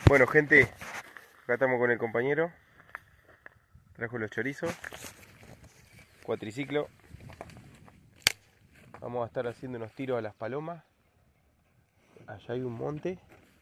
Bueno, gente, acá estamos con el compañero. Trajo los chorizos, cuatriciclo. Vamos a estar haciendo unos tiros a las palomas. Allá hay un monte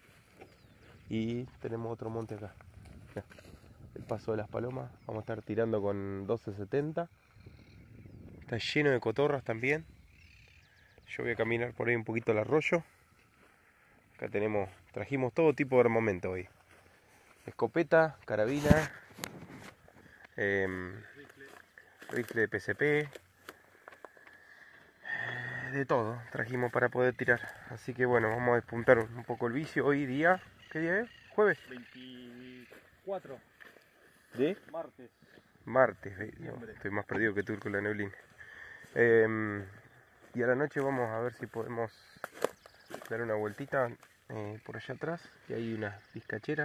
y tenemos otro monte acá. Mirá, el paso de las palomas. Vamos a estar tirando con 1270. Está lleno de cotorras también. Yo voy a caminar por ahí un poquito al arroyo. Acá trajimos todo tipo de armamento hoy. Escopeta, carabina, rifle de PCP, de todo trajimos para poder tirar. Así que bueno, vamos a despuntar un poco el vicio. Hoy día, ¿qué día es? ¿Jueves? 24 ¿De? martes. Martes, no, estoy más perdido que tú con la neblina. Y a la noche vamos a ver si podemos dar una vueltita por allá atrás, y hay unas vizcacheras.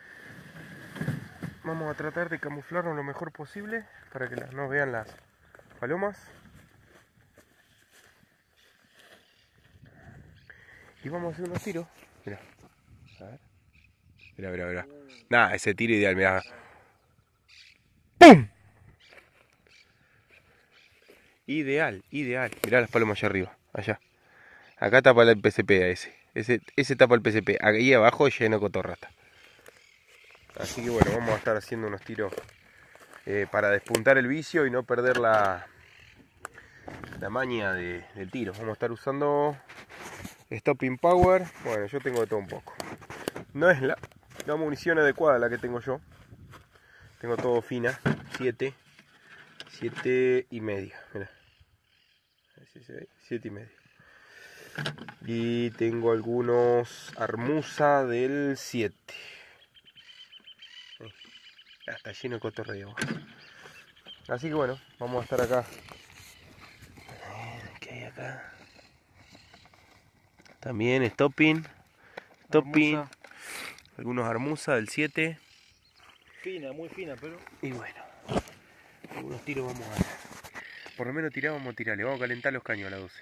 Vamos a tratar de camuflarnos lo mejor posible para que no vean las palomas. Y vamos a hacer unos tiros. Mirá, a ver. Mirá. Nah, ese tiro ideal, mirá. ¡Pum! Ideal. Mirá las palomas allá arriba, allá. Acá tapa el PCP ese tapa el PCP. Ahí abajo lleno de cotorrata. Así que bueno, vamos a estar haciendo unos tiros para despuntar el vicio y no perder la maña del tiro. Vamos a estar usando Stopping Power. Bueno, yo tengo de todo un poco. No es la munición adecuada la que tengo yo. Tengo todo fina, 7 y media. Mirá. A ver si se ve, 7 y media. Y tengo algunos Armusa del 7. Está lleno de cotorreo. Así que bueno, vamos a estar acá. ¿Qué hay acá? También Stopping. Algunos Armusa del 7. Fina, muy fina, pero... Y bueno, algunos tiros vamos a hacer. Por lo menos vamos a tirarle. Vamos a calentar los caños a las 12.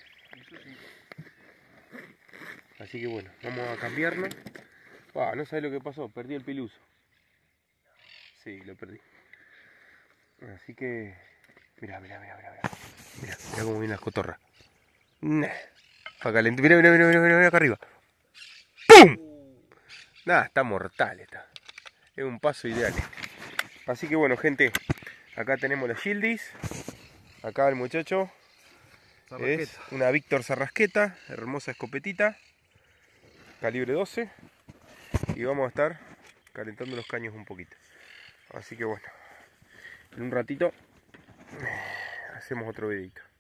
Así que bueno, vamos a cambiarnos. No sabes lo que pasó, perdí el piluso. Sí, lo perdí. Así que... Mirá cómo vienen las cotorras. Para calentar. Mirá acá arriba. ¡Pum! Nada, está mortal esta. Es un paso ideal. Así que bueno, gente, acá tenemos las Shieldis. Acá el muchacho es una Víctor Sarrasqueta, hermosa escopetita, calibre 12. Y vamos a estar calentando los caños un poquito. Así que bueno, en un ratito hacemos otro videito.